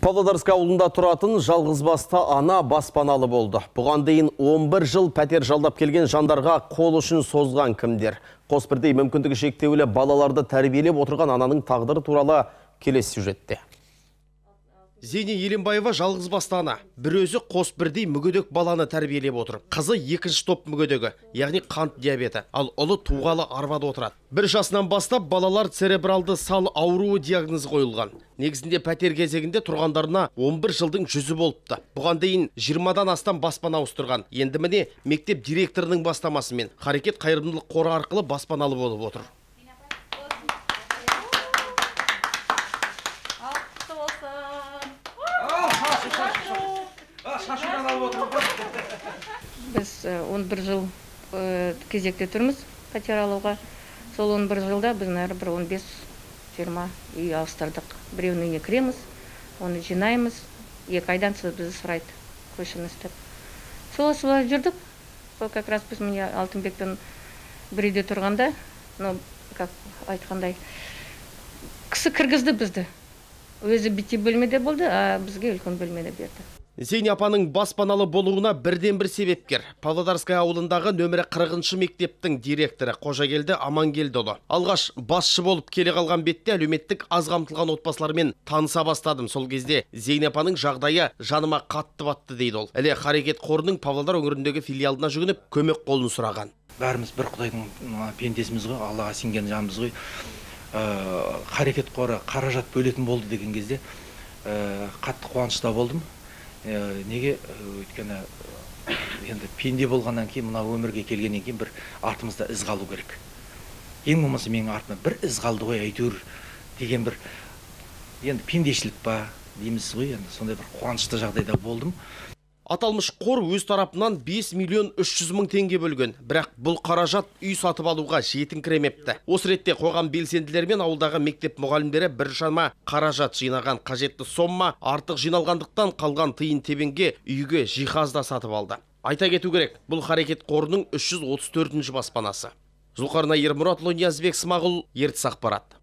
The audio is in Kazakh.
Павлодарск ауылында тұратын жалғызбасты ана баспаналы болды. Бұған дейін 11 жыл пәтер жалдап келген жандарға қол ұшын созған кімдер? Қос бірдей мүмкіндігі шектеулі балаларды тәрбиелеп отырған ананың тағдыры туралы келесі сюжетте. Зейне Еленбаева жалғызбасты ана. Бір өзі қос бірдей мүгедек баланы тәрбиелеп отыр. Қызы екінші топ мүгедегі, яғни қант диабеті, ал ұлы туғалы арбада отырады. 1 жасынан бастап балалар церебралды сал ауруы диагнозы қойылған. Негізінде пәтер кезегінде тұрғандарына 11 жылдың жүзі болыпты. Бұған дейін 20-дан астам баспана ауыстырған. Енді міне мектеп директорының бастамасымен Харекет қайырымдылық қоры арқылы баспаналы болып отыр. Біз 11 жыл кезекте тұрмыз пәтер алуға. Сол 11 жылда біз бір 15-20 үй ауыстырдық. Біреуінің үйіне кіреміз, оны жинаймыз. 2 айдан соң бізді сұрайды, көшіңіз деп. Солай жүрдік. Сол как раз біз міне Алтынбекпен бір үйде тұрғанда, как айтқандай, кісі кіргізді бізді. Өзі бітті бөлмеде болды, а бізге үлкен бөлмеде берді. Зейне апаның баспаналы болуына бірден-бір себепкер. Павлодарскай ауылындағы нөмірі 40-шы мектептің директоры Қожагелді Амангелдіұлы. Алғаш басшы болып келе қалған бетте әлеуметтік аз қамтылған отбасылармен таныса бастадым. Сол кезде Зейне апаның жағдайы жаныма қатты батты дейді ол. Әле Харекет қорының Павлодар өңіріндегі филиалына жүгініп, көмек қолын сұраған. Бәріміз бір Құдайдың пендесіміз ғой, Аллаға сенген жанымыз ғой. Харекет қоры қаражат бөлетін болды деген кезде қатты қуанышта болдым. Неге өйткені енді пенде болғаннан кейін, мына өмірге келгеннен кейін бір артымызда із қалу керек. Ең болмаса менің артыма бір із қалды ғой әйтеуір деген бір енді пендешілік па дейміз ғой, енді сондай бір қуанышты жағдайда болдым. Аталмыш қор өз тарапынан 5 миллион 300 мың теңге бөлген, бірақ бұл қаражат үй сатып алуға жетіңкіремепті. Осы ретте қоғам белсенділері мен ауылдағы мектеп мұғалімдері біршама қаражат жинаған. Қажетті сомма артық жиналғандықтан қалған тиын тебенге үйге жиһазда сатып алды. Айта кету керек, бұл Харекет қорының 334-ші баспанасы. Зұлқарнайыр Мұратұлы, Ниязбек Смағұл, Ертіс ақпарат.